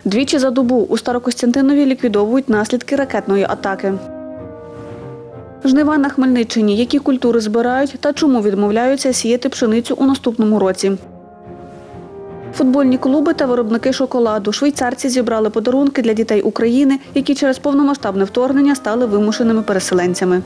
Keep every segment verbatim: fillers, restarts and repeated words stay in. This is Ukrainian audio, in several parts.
Двічі за добу у Старокостянтинові ліквідовують наслідки ракетної атаки. Жнива на Хмельниччині. Які культури збирають та чому відмовляються сіяти пшеницю у наступному році? Футбольні клуби та виробники шоколаду. Швейцарці зібрали подарунки для дітей України, які через повномасштабне вторгнення стали вимушеними переселенцями.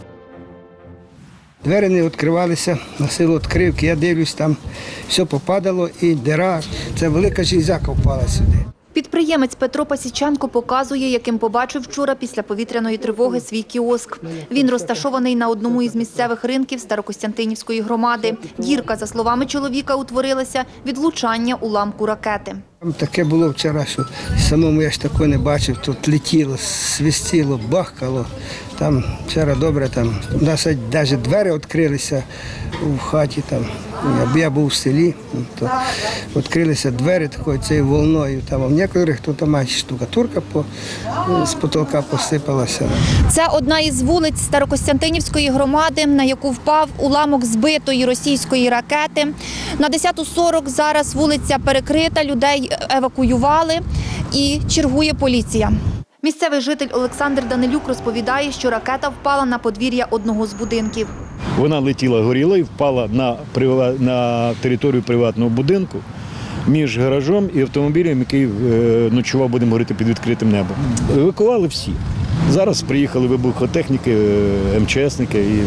Двері не відкривалися, на силу відкривки. Я дивлюсь, там все попадало і дира. Це велика железяка впала сюди. Підприємець Петро Пасіченко показує, яким побачив вчора після повітряної тривоги свій кіоск. Він розташований на одному із місцевих ринків Старокостянтинівської громади. Дірка, за словами чоловіка, утворилася від влучання уламку ракети. Там таке було вчора, що самому я ж такого не бачив. Тут летіло, свистіло, бахкало. Там вчора добре, там навіть двері відкрилися в хаті. Там. Я був в селі, то відкрилися двері такою цією волною. Там, а в некоторих тут там штукатурка по, з потолка посипалася. Це одна із вулиць Старокостянтинівської громади, на яку впав уламок збитої російської ракети. На десяту сорок зараз вулиця перекрита, людей евакуювали і чергує поліція. Місцевий житель Олександр Данилюк розповідає, що ракета впала на подвір'я одного з будинків. Вона летіла, горіла і впала на, на територію приватного будинку між гаражом і автомобілем, який ночував, будемо говорити, під відкритим небом. Евакували всі. Зараз приїхали вибухотехніки, ем че есники і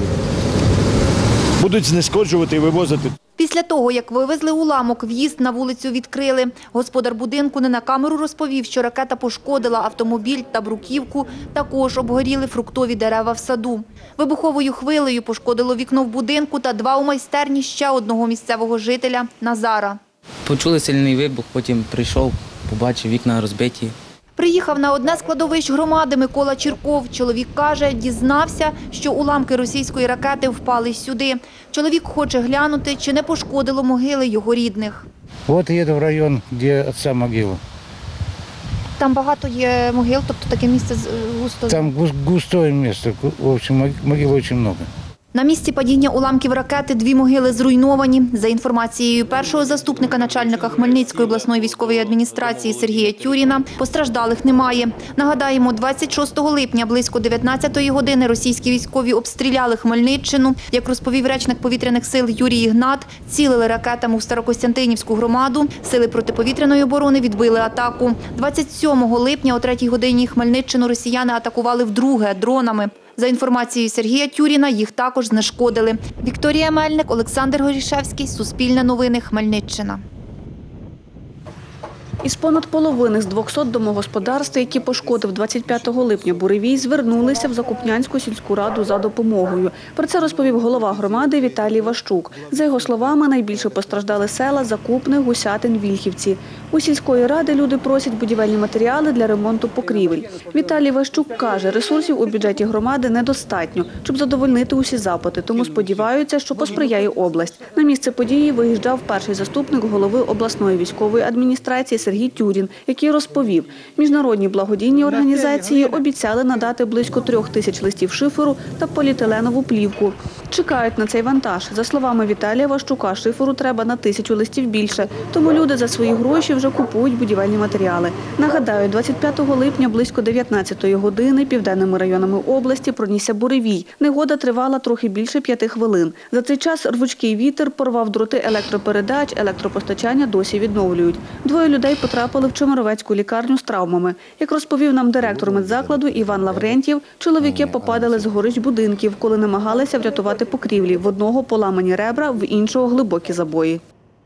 будуть знешкоджувати і вивозити. Після того, як вивезли уламок, в'їзд на вулицю відкрили. Господар будинку не на камеру розповів, що ракета пошкодила автомобіль та бруківку, також обгоріли фруктові дерева в саду. Вибуховою хвилею пошкодило вікно в будинку та два у майстерні ще одного місцевого жителя – Назара. Почули сильний вибух, потім прийшов, побачив вікна розбиті. Приїхав на одне з кладовищ громади Микола Чірков. Чоловік каже, дізнався, що уламки російської ракети впали сюди. Чоловік хоче глянути, чи не пошкодило могили його рідних. От їду в район, де отця могила. Там багато є могил, тобто таке місце густо? Там густое місце, в общем, могил дуже багато. На місці падіння уламків ракети дві могили зруйновані. За інформацією першого заступника начальника Хмельницької обласної військової адміністрації Сергія Тюріна, постраждалих немає. Нагадаємо, двадцять шостого липня близько дев'ятнадцятої години російські військові обстріляли Хмельниччину. Як розповів речник повітряних сил Юрій Ігнат, цілили ракетами в Старокостянтинівську громаду. Сили протиповітряної оборони відбили атаку. двадцять сьомого липня о третій годині Хмельниччину росіяни атакували вдруге дронами. За інформацією Сергія Тюріна, їх також знешкодили. Вікторія Мельник, Олександр Горішевський, Суспільне новини, Хмельниччина. Із понад половини з двохсот домогосподарств, які пошкодив двадцять п'ятого липня буревій, звернулися в Закупнянську сільську раду за допомогою. Про це розповів голова громади Віталій Ващук. За його словами, найбільше постраждали села Закупне, Гусятин, Вільхівці. У сільської ради люди просять будівельні матеріали для ремонту покрівель. Віталій Ващук каже, ресурсів у бюджеті громади недостатньо, щоб задовольнити усі запити, тому сподіваються, що посприяє область. На місце події виїжджав перший заступник голови обласної військової адміністрації Сергій Тюрін, який розповів, міжнародні благодійні організації обіцяли надати близько трьох тисяч листів шиферу та поліетиленову плівку. Чекають на цей вантаж. За словами Віталія Ващука, шиферу треба на тисячу листів більше, тому люди за свої гроші вже купують будівельні матеріали. Нагадаю, двадцять п'ятого липня близько дев'ятнадцятої години південними районами області пронісся буревій. Негода тривала трохи більше п'яти хвилин. За цей час рвучкий вітер порвав дроти електропередач, електропостачання досі відновлюють. Двоє людей потрапили в Чемеровецьку лікарню з травмами. Як розповів нам директор медзакладу Іван Лаврентів, чоловіки попадали з горищ будинків, коли намагалися врятувати покрівлі. В одного поламані ребра, в іншого глибокі забої.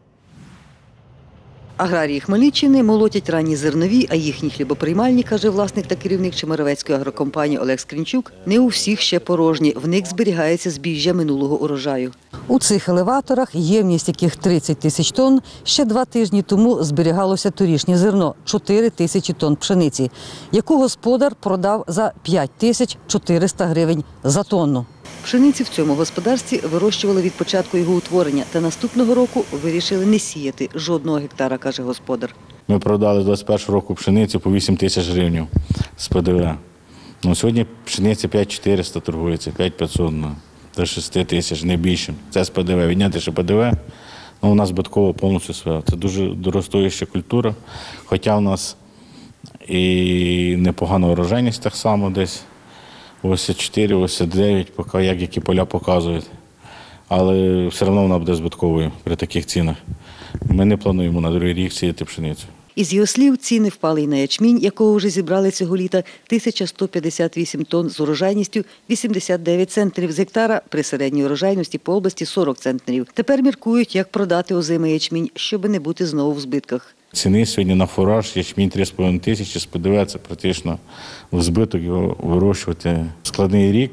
Аграрії Хмельниччини молотять ранні зернові, а їхні хлібоприймальні, каже власник та керівник Чемеровецької агрокомпанії Олег Скринчук, не у всіх ще порожні. В них зберігається збіжжя минулого урожаю. У цих елеваторах, ємність яких тридцять тисяч тонн, ще два тижні тому зберігалося торішнє зерно – чотири тисячі тонн пшениці, яку господар продав за п'ять тисяч чотириста гривень за тонну. Пшениці в цьому господарстві вирощували від початку його утворення, та наступного року вирішили не сіяти жодного гектара, каже господар. Ми продали з двадцять першого року пшениці по вісім тисяч гривень з Пе Де Ве. Ну, сьогодні пшениця п'ять чотириста торгується, п'ять п'ятсот ну, до шести тисяч, не більше. Це з Пе Де Ве. Відняти ще Пе Де Ве, ну, у нас збитково повністю своє. Це дуже дорогостояща культура, хоча в нас І непогана урожайність так само десь. Ось чотири, ось дев'ять, поки як які поля показують. Але все одно вона буде збитковою при таких цінах. Ми не плануємо на другий рік сіяти пшеницю. Із його слів, ціни впали й на ячмінь, якого вже зібрали цього літа тисяча сто п'ятдесят вісім тонн з урожайністю вісімдесят дев'ять центнерів з гектара, при середній урожайності по області сорок центнерів. Тепер міркують, як продати озимий ячмінь, щоб не бути знову в збитках. Ціни сьогодні на фураж, ячмінь три з половиною тисячі, з ПДВ це практично в збиток його вирощувати. Складний рік,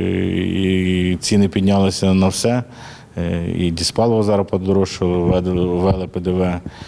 і ціни піднялися на все. І дизпаливо зараз подорожчало, ввели ПДВ,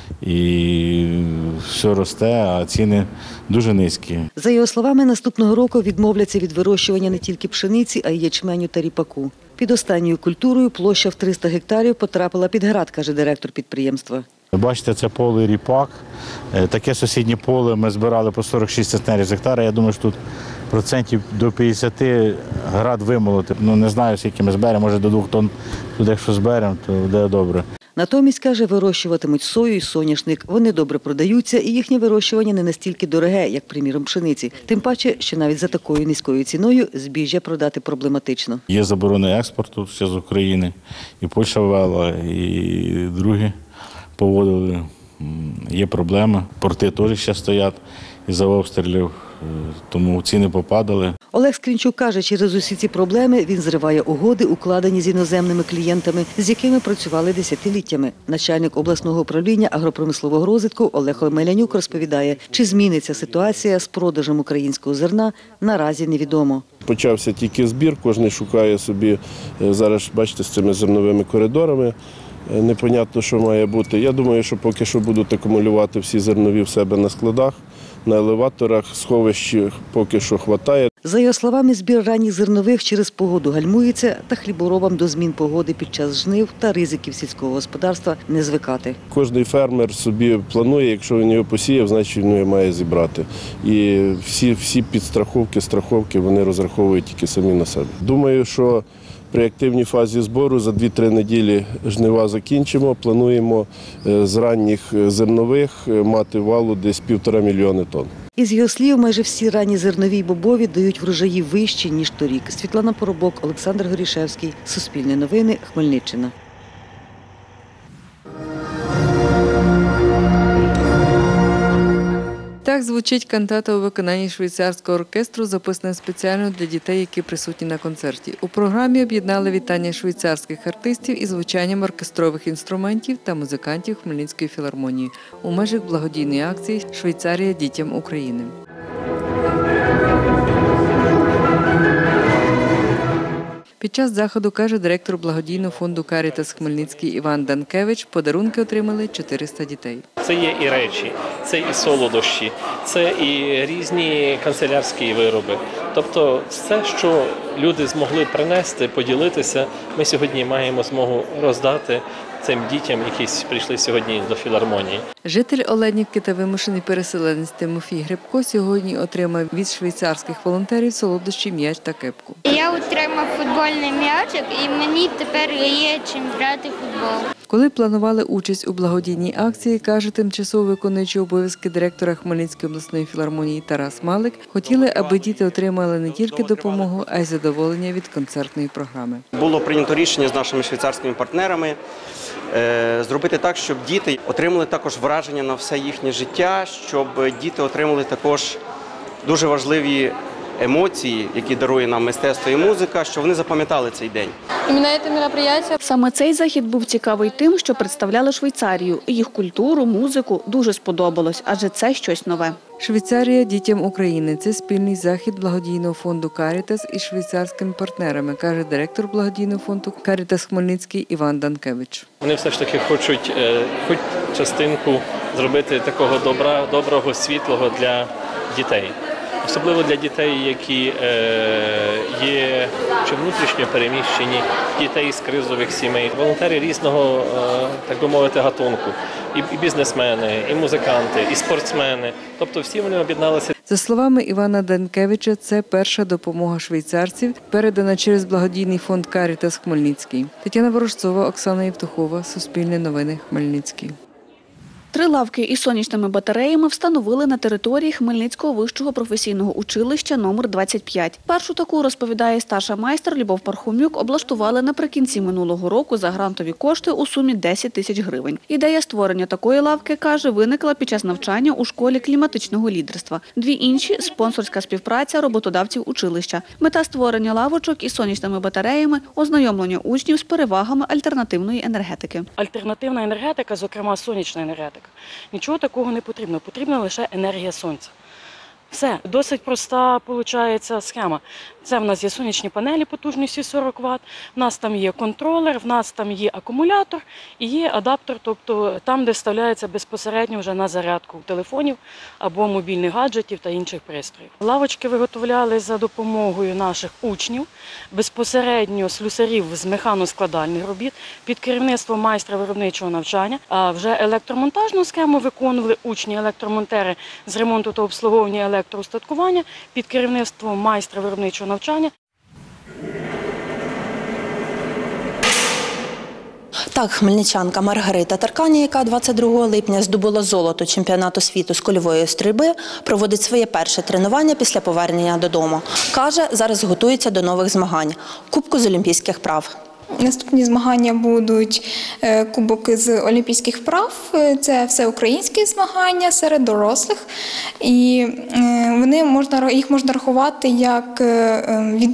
і все росте, а ціни дуже низькі. За його словами, наступного року відмовляться від вирощування не тільки пшениці, а й ячменю та ріпаку. Під останньою культурою площа в триста гектарів потрапила під град, каже директор підприємства. Бачите, це поле ріпак. Таке сусіднє поле ми збирали по сорок шість центнерів з гектара. Я думаю, що тут процентів до п'ятдесят град вимолоти. Ну, не знаю, скільки ми зберемо, може до двох тонн. Туди, якщо зберемо, то буде добре. Натомість, каже, вирощуватимуть сою і соняшник. Вони добре продаються, і їхнє вирощування не настільки дороге, як, приміром, пшениці. Тим паче, що навіть за такою низькою ціною збіжжя продати проблематично. Є заборона експорту ще з України. І Польща ввела, і другі поводили. Є проблеми. Порти теж ще стоять із-за обстрілів, тому ціни попадали. Олег Скринчук каже, через усі ці проблеми він зриває угоди, укладені з іноземними клієнтами, з якими працювали десятиліттями. Начальник обласного управління агропромислового розвитку Олег Омелянюк розповідає, чи зміниться ситуація з продажем українського зерна, наразі невідомо. Почався тільки збір, кожен шукає собі, зараз бачите, з цими зерновими коридорами. Непонятно, що має бути. Я думаю, що поки що будуть акумулювати всі зернові в себе на складах, на елеваторах, сховищ поки що вистачає. За його словами, збір ранніх зернових через погоду гальмується, та хліборобам до змін погоди під час жнив та ризиків сільського господарства не звикати. Кожний фермер собі планує, якщо він його посіяв, значить він його має зібрати. І всі, всі підстраховки, страховки вони розраховують тільки самі на себе. Думаю, що при активній фазі збору за дві-три неділі жнива закінчимо. Плануємо з ранніх зернових мати валу десь півтора мільйони тонн. Із його слів, майже всі ранні зернові й бобові дають врожаї вищі, ніж торік. Світлана Поробок, Олександр Горішевський. Суспільне новини. Хмельниччина. Так звучить кантата у виконанні швейцарського оркестру, записана спеціально для дітей, які присутні на концерті. У програмі об'єднали вітання швейцарських артистів із звучанням оркестрових інструментів та музикантів Хмельницької філармонії у межах благодійної акції «Швейцарія дітям України». Під час заходу, каже директор благодійного фонду «Карітас Хмельницький» Іван Данкевич, подарунки отримали чотириста дітей. Це є і речі, це і солодощі, це і різні канцелярські вироби. Тобто все, що люди змогли принести, поділитися, ми сьогодні маємо змогу роздати цим дітям, які прийшли сьогодні до філармонії. Житель Оленівки та вимушений переселенець Тимофій Грибко сьогодні отримав від швейцарських волонтерів солодощі, м'яч та кепку. Я отримав футбольний м'ячик і мені тепер є чим грати в футбол. Коли планували участь у благодійній акції, каже тимчасово виконуючий обов'язки директора Хмельницької обласної філармонії Тарас Малик, хотіли, аби діти отримали не тільки допомогу, а й задоволення від концертної програми. Було прийнято рішення з нашими швейцарськими партнерами зробити так, щоб діти отримали також враження на все їхнє життя, щоб діти отримали також дуже важливі емоції, які дарує нам мистецтво і музика, що вони запам'ятали цей день. Саме цей захід був цікавий тим, що представляли Швейцарію. Їх культуру, музику дуже сподобалось, адже це щось нове. Швейцарія дітям України – це спільний захід благодійного фонду «Карітас» із швейцарськими партнерами, каже директор благодійного фонду «Карітас Хмельницький» Іван Данкевич. Вони все ж таки хочуть хоч частинку зробити такого добра, доброго, світлого для дітей. Особливо для дітей, які є чи внутрішньо переміщені, дітей з кризових сімей. Волонтери різного, так би мовити, гатунку. І бізнесмени, і музиканти, і спортсмени. Тобто всі вони об'єдналися. За словами Івана Данкевича, це перша допомога швейцарців, передана через благодійний фонд «Карітас Хмельницький». Тетяна Ворожцова, Оксана Євтухова, Суспільне новини, Хмельницький. Три лавки із сонячними батареями встановили на території Хмельницького вищого професійного училища номер двадцять п'ять. Першу таку, розповідає старша майстер Любов Пархомюк, облаштували наприкінці минулого року за грантові кошти у сумі десять тисяч гривень. Ідея створення такої лавки, каже, виникла під час навчання у школі кліматичного лідерства. Дві інші – спонсорська співпраця роботодавців училища. Мета створення лавочок із сонячними батареями – ознайомлення учнів з перевагами альтернативної енергетики. Альтернативна енергетика, зокрема сонячна енергетика. Нічого такого не потрібно, потрібна лише енергія сонця. Все, досить проста виходить схема. Це в нас є сонячні панелі потужністю сорок ватт, в нас там є контролер, в нас там є акумулятор і є адаптер, тобто там, де вставляється безпосередньо вже на зарядку телефонів або мобільних гаджетів та інших пристроїв. Лавочки виготовляли за допомогою наших учнів, безпосередньо слюсарів з механоскладальних робіт, під керівництвом майстра виробничого навчання, а вже електромонтажну схему виконували учні-електромонтери з ремонту та обслуговування електроустаткування під керівництвом майстра виробничого навчання. Так, хмельничанка Маргарита Таркані, яка двадцять другого липня здобула золото чемпіонату світу з кульової стрільби, проводить своє перше тренування після повернення додому. Каже, зараз готується до нових змагань – Кубку з олімпійських вправ. Наступні змагання будуть Кубок з олімпійських вправ, це всеукраїнські змагання серед дорослих, і вони можна, їх можна рахувати як, від,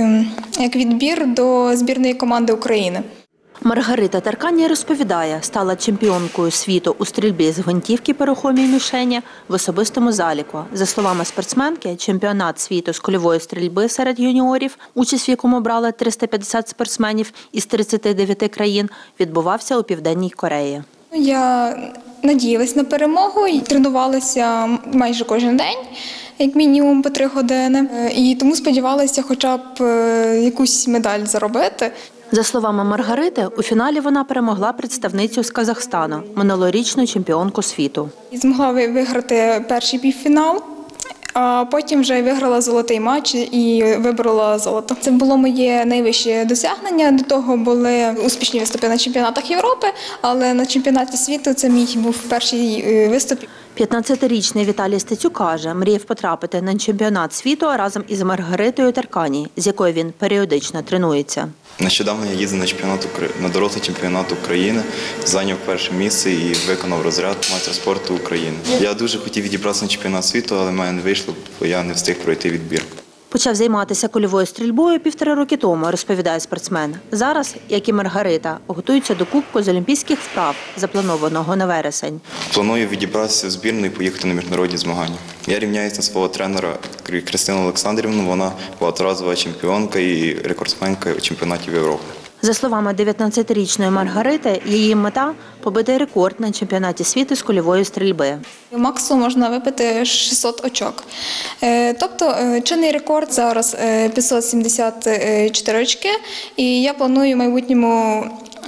як відбір до збірної команди України. Маргарита Таркані розповідає, стала чемпіонкою світу у стрільбі з гвинтівки по рухомій мішені в особистому заліку. За словами спортсменки, чемпіонат світу з кульової стрільби серед юніорів, участь в якому брали триста п'ятдесят спортсменів із тридцяти дев'яти країн, відбувався у Південній Кореї. Я надіялась на перемогу і тренувалася майже кожен день, як мінімум по три години. І тому сподівалася хоча б якусь медаль заробити. За словами Маргарити, у фіналі вона перемогла представницю з Казахстану, минулорічну чемпіонку світу. Змогла виграти перший півфінал, а потім вже виграла золотий матч і виборола золото. Це було моє найвище досягнення. До того були успішні виступи на чемпіонатах Європи, але на чемпіонаті світу це мій був перший виступ. п'ятнадцятирічний Віталій Стецюк каже, мріяв потрапити на чемпіонат світу разом із Маргаритою Таркані, з якою він періодично тренується. Нещодавно я їздив на чемпіонат на дорослий чемпіонат України, зайняв перше місце і виконав розряд майстер спорту України. Я дуже хотів відібратися на чемпіонат світу, але в мене не вийшло, бо я не встиг пройти відбір. Почав займатися кульовою стрільбою півтора роки тому, розповідає спортсмен. Зараз, як і Маргарита, готується до Кубку з олімпійських вправ, запланованого на вересень. Планую відібратися в збірну і поїхати на міжнародні змагання. Я рівняюся на свого тренера Кристину Олександрівну, вона багаторазова чемпіонка і рекордсменка чемпіонатів Європи. За словами дев'ятнадцятирічної Маргарити, її мета – побити рекорд на чемпіонаті світу з кульової стрільби. Максимум можна випити шістсот очок. Тобто чинний рекорд зараз п'ятсот сімдесят чотири очки, і я планую в майбутньому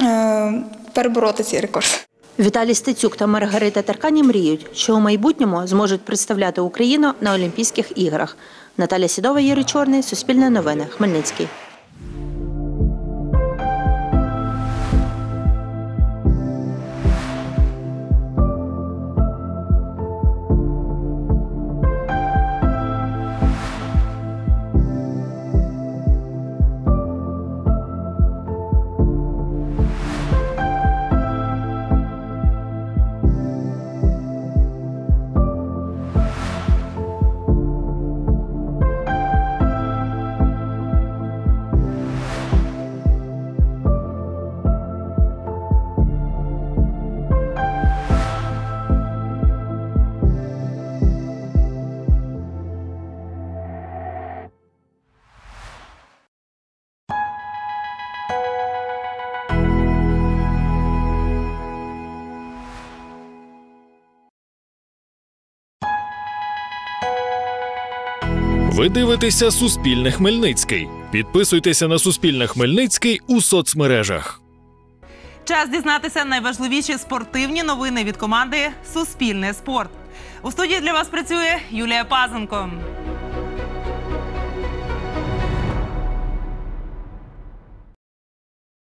перебороти цей рекорд. Віталій Стецюк та Маргарита Таркані мріють, що у майбутньому зможуть представляти Україну на Олімпійських іграх. Наталя Сідова, Юрій Чорний, Суспільне новини, Хмельницький. Ви дивитеся Суспільне Хмельницький. Підписуйтеся на Суспільне Хмельницький у соцмережах. Час дізнатися найважливіші спортивні новини від команди «Суспільне спорт». У студії для вас працює Юлія Пазенко.